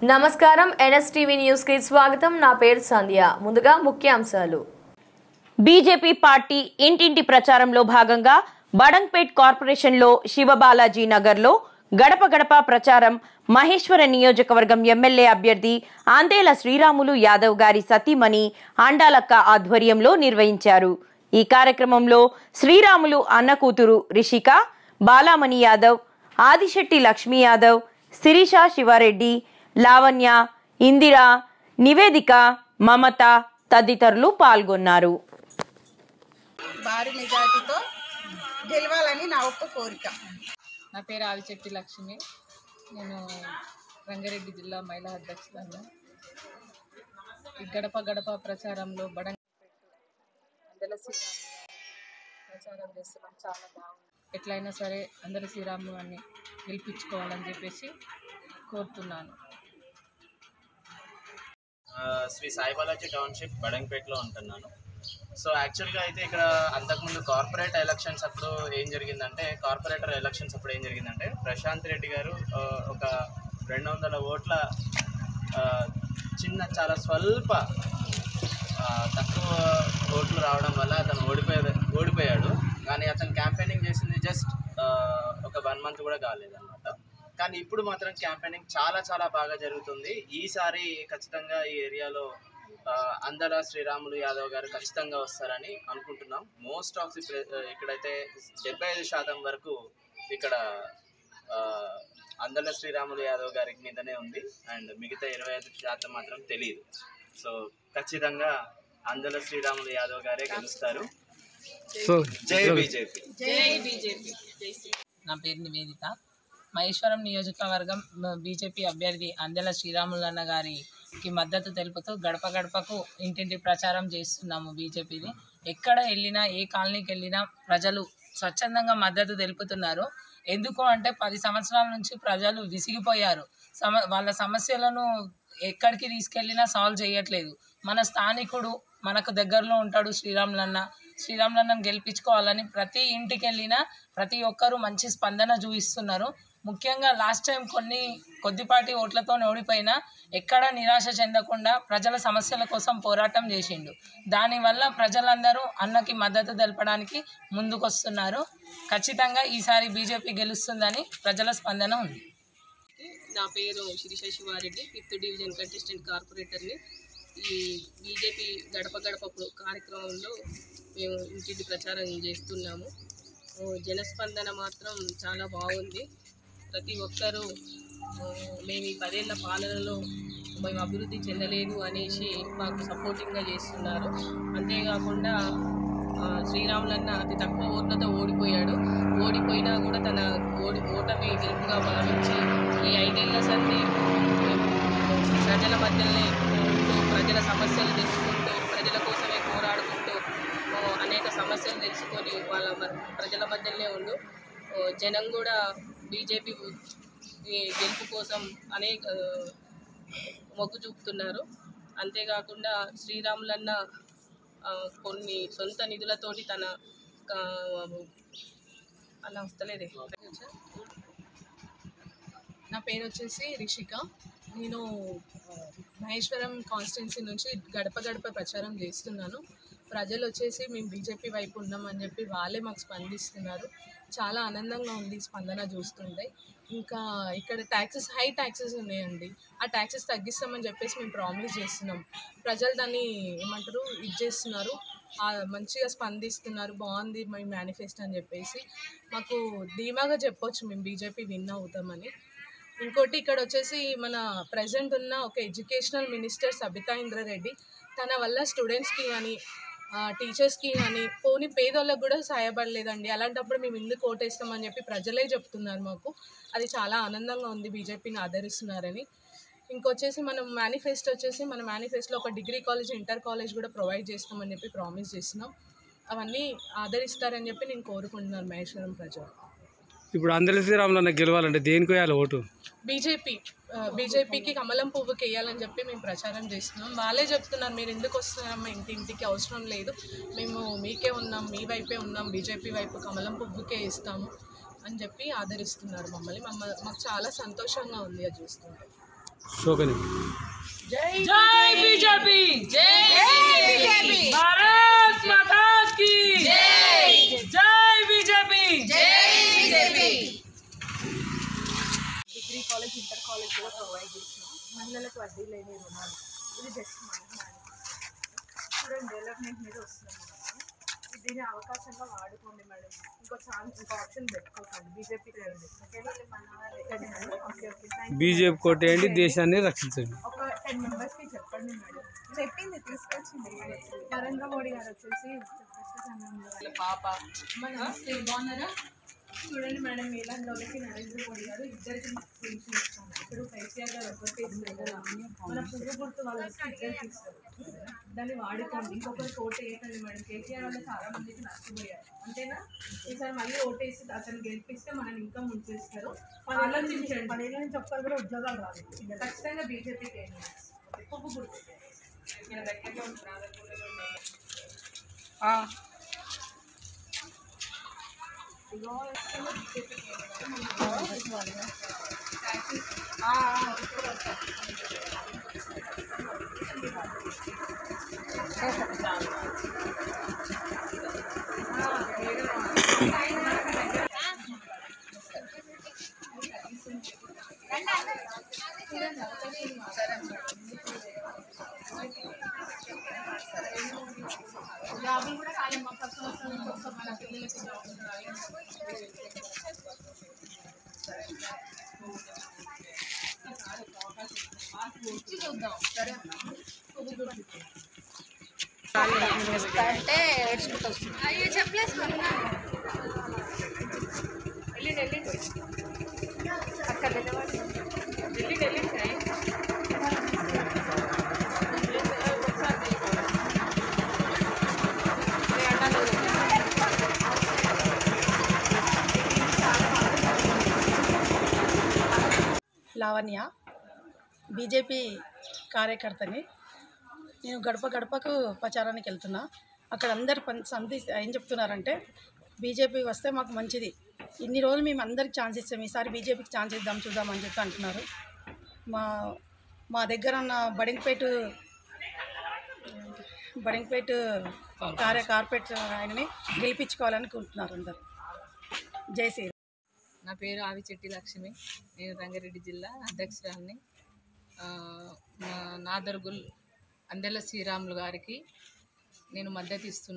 నమస్కారం NSTV news కి స్వాగతం. నా పేరు సంధ్య. ముందుగా ముఖ్యాంశాలు. బీజేపీ పార్టీ ఇంటింటి ప్రచారంలో భాగంగా బడంగ్పేట్ కార్పొరేషన్లో శివబాలాజీ నగర్లో గడప గడప ప్రచారం మహేశ్వర నియోజకవర్గం ఎమ్మెల్యే అభ్యర్థి ఆందేల శ్రీరాములు యాదవ్ గారి సతీమణి ఆండాలక్క ఆధ్వర్యంలో నిర్వహించారు. ఈ కార్యక్రమంలో శ్రీరాములు అన్న కూతురు రిషిక, బాలామణి యాదవ్, ఆదిశెట్టి లక్ష్మీ యాదవ్, శిరీష శివారెడ్డి, లావణ్య, ఇందిరా, నివేదిక, మమత తదితరులు పాల్గొన్నారు. భారీ మెజార్టీతో గెలవాలని నా ఒక్క కోరిక. నా పేరు ఆదిశెట్టి లక్ష్మి. నేను రంగారెడ్డి జిల్లా మహిళా అధ్యక్షురాలు. ఈ గడప గడప ప్రచారంలో అందల శ్రీరాము ప్రచారం చేస్తున్నాం. చాలా బాగుంది. ఎట్లయినా సరే అందల శ్రీరాము అని గెలిపించుకోవాలని చెప్పేసి కోరుతున్నాను. శ్రీ సాయిబాలాజీ టౌన్షిప్ బడంగ్పేట్లో ఉంటున్నాను. సో యాక్చువల్గా అయితే ఇక్కడ అంతకుముందు కార్పొరేటర్ ఎలక్షన్స్ అప్పుడు ఏం జరిగిందంటే ప్రశాంత్ రెడ్డి గారు ఒక 200 ఓట్ల చాలా స్వల్ప తక్కువ ఓట్లు రావడం వల్ల అతను ఓడిపోయాడు. కానీ అతను క్యాంపెయినింగ్ చేసింది జస్ట్ ఒక 1 మంత్ కూడా కాలేదన్నమాట. కానీ ఇప్పుడు మాత్రం క్యాంపెయినింగ్ చాలా బాగా జరుగుతుంది. ఈసారి ఖచ్చితంగా ఈ ఏరియాలో అందల శ్రీరాములు యాదవ్ గారు ఖచ్చితంగా వస్తారని అనుకుంటున్నాం. మోస్ట్ ఆఫ్ ది ఇక్కడైతే 75% వరకు ఇక్కడ అందల శ్రీరాములు యాదవ్ గారి మీదనే ఉంది. అండ్ మిగతా 25% మాత్రం తెలియదు. సో ఖచ్చితంగా అందల శ్రీరాములు యాదవ్ గారే గెలుస్తారు. జై బీజేపీ. నా పేరు నివేదిక. మహేశ్వరం నియోజకవర్గం బీజేపీ అభ్యర్థి అందెల శ్రీరాములు అన్న గారికి మద్దతు తెలుపుతూ గడప గడపకు ఇంటింటి ప్రచారం చేస్తున్నాము. బీజేపీది ఎక్కడ వెళ్ళినా, ఏ కాలనీకి వెళ్ళినా ప్రజలు స్వచ్ఛందంగా మద్దతు తెలుపుతున్నారు. ఎందుకు అంటే 10 సంవత్సరాల నుంచి ప్రజలు విసిగిపోయారు. వాళ్ళ సమస్యలను ఎక్కడికి తీసుకెళ్ళినా సాల్వ్ చేయట్లేదు. మన స్థానికుడు మనకు దగ్గరలో ఉంటాడు శ్రీరాములన్నను గెలిపించుకోవాలని ప్రతి ఇంటికి వెళ్ళినా ప్రతి ఒక్కరూ మంచి స్పందన చూపిస్తున్నారు. ముఖ్యంగా లాస్ట్ టైం కొద్దిపాటి ఓట్లతో ఓడిపోయినా ఎక్కడ నిరాశ చెందకుండా ప్రజల సమస్యల కోసం పోరాటం చేసిండు. దానివల్ల ప్రజలందరూ అన్నకి మద్దతు తెలపడానికి ముందుకొస్తున్నారు. ఖచ్చితంగా ఈసారి బీజేపీ గెలుస్తుందని ప్రజల స్పందన ఉంది. నా పేరు Sirisha Shiva Reddy, 5th division contestant కార్పొరేటర్ని. ఈ బీజేపీ గడప గడప కార్యక్రమంలో మేము ఇంటింటి ప్రచారం చేస్తున్నాము. జనస్పందన మాత్రం చాలా బాగుంది. ప్రతి ఒక్కరూ మేము ఈ 10 ఏళ్ల పాలనలో మేము అభివృద్ధి చెందలేదు అనేసి మాకు సపోర్టింగ్గా చేస్తున్నారు. అంతేకాకుండా శ్రీరాములన్న అతి తక్కువ ఓట్లతో ఓడిపోయినా కూడా తన ఓటమి గెలుపుగా భావించి ఈ 5 ఏళ్ల సంధి ప్రజల మధ్యనే ఉంటూ, ప్రజల సమస్యలు తెలుసుకుంటూ, ప్రజల కోసమే పోరాడుకుంటూ అనేక సమస్యలు తెలుసుకొని వాళ్ళ ప్రజల మధ్యనే ఉండు జనం కూడా బీజేపీ గెలుపు కోసం అనేక మొగ్గు చూపుతున్నారు. అంతేకాకుండా శ్రీరాములన్న కొన్ని సొంత నిధులతోటి అలా వస్తలేదే. నా పేరు వచ్చేసి రిషిక. నేను మహేశ్వరం కాన్స్టిట్యున్సీ నుంచి గడప గడప ప్రచారం చేస్తున్నాను. ప్రజలు వచ్చేసి మేము బీజేపీ వైపు ఉన్నామని చెప్పి వాళ్ళే మాకు స్పందిస్తున్నారు. చాలా ఆనందంగా ఉంది స్పందన చూస్తుంటే. ఇంకా ఇక్కడ హై ట్యాక్సెస్ ఉన్నాయండి. ఆ ట్యాక్సెస్ తగ్గిస్తామని చెప్పేసి మేము ప్రామిస్ చేస్తున్నాం. ప్రజలు దాన్ని చేస్తున్నారు, మంచిగా స్పందిస్తున్నారు. బాగుంది మీ మేనిఫెస్టో అని చెప్పేసి మాకు ధీమాగా చెప్పొచ్చు మేము బీజేపీ విన్ అవుతామని. ఇంకోటి ఇక్కడ వచ్చేసి మన ప్రజెంట్ ఉన్న ఒక ఎడ్యుకేషనల్ మినిస్టర్ సబితా ఇంద్రారెడ్డి, తన వల్ల స్టూడెంట్స్కి కానీ టీచర్స్కి కానీ పోనీ పేదోళ్ళకి కూడా సహాయపడలేదండి. అలాంటప్పుడు మేము ఎందుకు ఓటేస్తామని చెప్పి ప్రజలే చెప్తున్నారు మాకు. అది చాలా ఆనందంగా ఉంది బీజేపీని ఆదరిస్తున్నారని. ఇంకొచ్చేసి మన మేనిఫెస్టోలో ఒక డిగ్రీ కాలేజ్, ఇంటర్ కాలేజ్ కూడా ప్రొవైడ్ చేస్తామని చెప్పి ప్రామిస్ చేస్తున్నాం. అవన్నీ ఆదరిస్తారని చెప్పి నేను కోరుకుంటున్నాను మహేశ్వరం ప్రజలు. ఇప్పుడు అందల శ్రీరాములు గెలవాలంటే దేనికి వేయాలి ఓటు? బీజేపీకి కమలం పువ్వుకి వేయాలని చెప్పి మేము ప్రచారం చేస్తున్నాం. వాళ్ళే చెప్తున్నారు మీరు ఎందుకు వస్తున్నారమ్మా ఇంటింటికి, అవసరం లేదు, మేము మీకే ఉన్నాం, మీ వైపే ఉన్నాం, బీజేపీ వైపు కమలం పువ్వుకే ఇస్తాము అని చెప్పి ఆదరిస్తున్నారు మమ్మల్ని. మాకు చాలా సంతోషంగా ఉంది అది చూస్తుంటే. శోకని Jai BJP Bharat Mata ki Jai BJP degree college inter college కూడా ప్రొవైడ్ చేస్తున్నాం. మహిళలకు వడ్డీ లేని రుణాలు, ఇది జస్ట్ స్టూడెంట్ డెవలప్మెంట్ మీద వస్తుంది మేడం. దీని అవకాశంగా వాడుకోండి మేడం. ఇంకో ఆప్షన్ పెట్టుకోకండి. బీజేపీ ఓకే బీజేపీ కొట్టేయండి, దేశాన్ని రక్షించండి. ఒక 10 మెంబర్స్కి చెప్పండి మేడం. చెప్పింది తీసుకొచ్చింది నరేంద్ర మోడీ గారు వచ్చేసి పాప బాగున్నారా? చూడండి మేడం, మీలాంటి నరేంద్ర మోడీ గారు ఇద్దరికి పెన్షన్ ఇస్తాం. ఇప్పుడు కేసీఆర్ గారు ఒకరికి ఇస్తారు, మన పువ్వు గుర్తు వాళ్ళకి ఇద్దరికి ఇస్తారు. దాన్ని వాడుకోండి. ఇంకొకరికి ఓటు వేయకండి మేడం. కేసీఆర్ వల్ల చాలా మందికి నష్టపోయారు, అంతేనా? ఈసారి మళ్ళీ ఓటేసి అతను గెలిపిస్తే మనని ఇంకా ముంచేస్తారు. ఆలోచించండి. 10 నుంచి ఒక్కరు కూడా ఉద్యోగాలు రాదు. ఖచ్చితంగా బీజేపీకి పువ్వు గుర్తు దగ్గరలో ఉంటుంది. జాబులు కూడా కాలం మా పక్కన మన పిల్లలకి చూద్దాం. సరే అంటే ఏడ్చుకుంటూ వస్తుంది. అయ్యో చెప్పలేదు అక్కడ లావణ్య, బీజేపీ కార్యకర్తని. నేను గడప గడపకు ప్రచారానికి వెళ్తున్నా. అక్కడ అందరు ఏం చెప్తున్నారంటే బీజేపీ వస్తే మాకు మంచిది, ఇన్ని రోజులు మేము అందరికి ఛాన్స్ ఇస్తాం, ఈసారి బీజేపీకి ఛాన్స్ ఇద్దాం చూద్దామని చెప్పి అంటున్నారు. మా దగ్గర ఉన్న బడింగ్పేట్ కార్పొరేట్ ఆయనని గెలిపించుకోవాలనుకుంటున్నారు అందరు. జై శ్రీరామ్. నా పేరు ఆవిచెట్టి లక్ష్మి. నేను రంగారెడ్డి జిల్లా అధ్యక్షురాలిని. నాదర్గుల్ అందెల శ్రీరాములు గారికి నేను మద్దతు ఇస్తున్నాను.